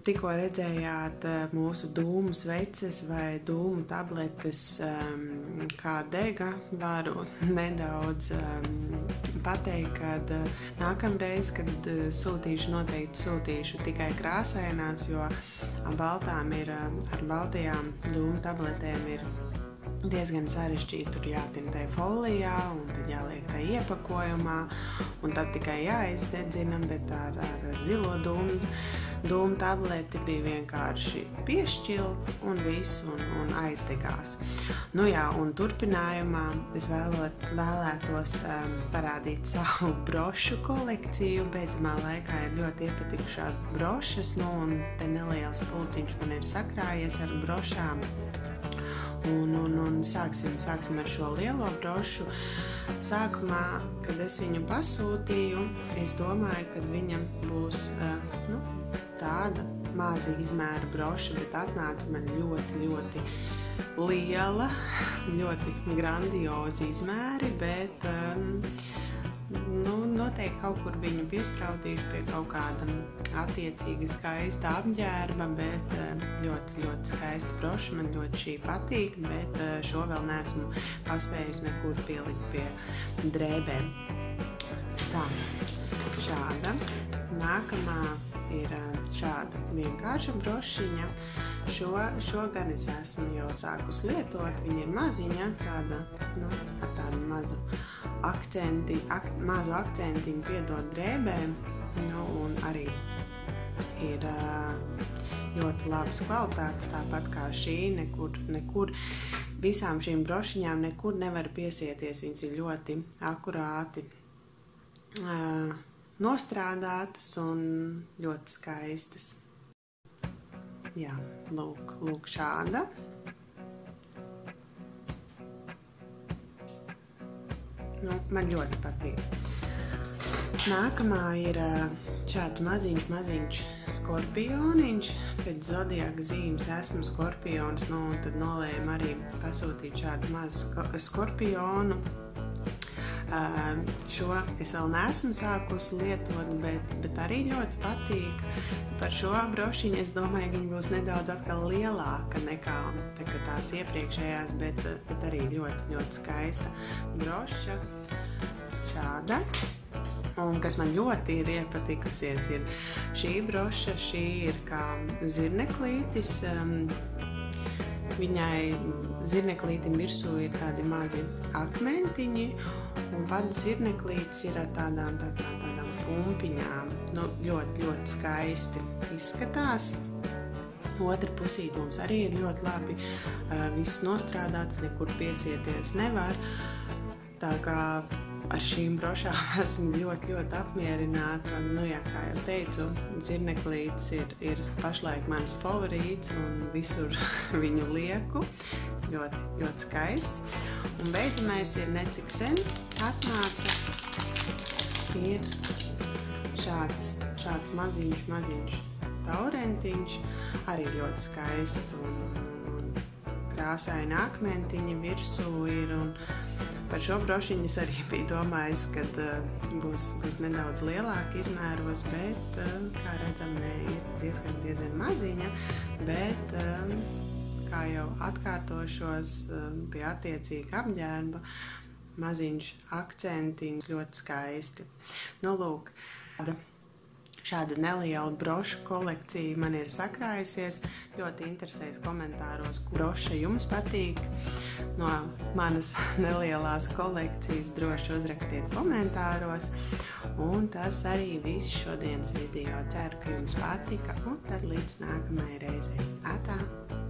tikko redzējāt mūsu dūmu sveces vai dūmu tabletes, kā dega, varu nedaudz pateikt, kad nākamreiz, kad noteikti sūtīšu tikai krāsainās, jo ar baltajām dūmu tabletēm ir diezgan sarežģīti, tur jātintē folijā un tad jāliek tā iepakojumā un tad tikai jāizdedzina, bet ar zilo dūmu tableti bija vienkārši piešķilt un viss un aizdegās. Nu jā, un turpinājumā es vēlētos parādīt savu brošu kolekciju. Beidzamā laikā ir ļoti iepatikušās brošas, un te neliels pulciņš man ir sakrājies ar brošām. Un sāksim ar šo lielo brošu. Sākumā, kad es viņu pasūtīju, es domāju, ka viņam būs tāda maza izmēra broša, bet atnāca man ļoti, ļoti liela, ļoti grandiozi izmēri, bet noteikti kaut kur viņu piespraudīšu pie kaut kāda attiecīga skaista apģērba, bet ļoti, ļoti skaista broša, man ļoti šī patīk, bet šo vēl neesmu paspējis nekur pielikt pie drēbēm. Tā, šāda. Nākamā ir šāda vienkārša brošiņa. Šo gan es esmu jau sākus lietot, viņa ir maziņa, tāda, ar tādu mazu akcentiņu piedod drēbēm, un arī ir ļoti labas kvalitātes, tāpat kā šī, nekur visām šīm brošiņām nekur nevar piesieties, viņas ir ļoti akurāti nostrādātas un ļoti skaistas. Jā, lūk šāda. Man ļoti patīk. Nākamā ir šāds maziņš skorpioniņš. Pēc zodiaka zīmes esmu skorpions, un tad nolēmu arī pasūtīt šādu mazu skorpionu. Šo es vēl neesmu sākusi lietot, bet arī ļoti patīk. Par šo brošiņu es domāju, ka viņa būs nedaudz atkal lielāka nekā tās iepriekšējās, bet arī ļoti, ļoti skaista broša. Šāda. Un kas man ļoti ir iepatikusies, ir šī broša. Šī ir kā zirneklītis. Viņai zirneklītim virsū ir tādi mazi akmentiņi, un vada zirneklītis ir ar tādām pumpiņām. Ļoti, ļoti skaisti izskatās. Otra pusīte mums arī ir ļoti labi viss nostrādāts, nekur piesieties nevar. Tā kā ar šīm brošām esmu ļoti, ļoti apmierināta. Kā jau teicu, zirneklītis ir pašlaik mans favorīts un visur viņu lieku. Ļoti, ļoti skaists. Un beidzamais ir necik sen atnāca. Ir šāds maziņš taurentiņš, arī ļoti skaists un krāsaini akmentiņi virsū ir. Un par šo brošiņu es arī biju domājis, kad būs nedaudz lielāka izmēros, bet, kā redzam, ir diezgan maziņa, bet, kā jau atkārtošos pie attiecīga apģērba, maziņš akcentiņš ļoti skaisti. Lūk, šāda neliela brošu kolekcija man ir sakrājusies. Ļoti interesēs komentāros, kur broša jums patīk. No manas nelielās kolekcijas droši uzrakstiet komentāros. Un tas arī viss šodienas video. Ceru, ka jums patika, un tad līdz nākamajai reizei. Atā!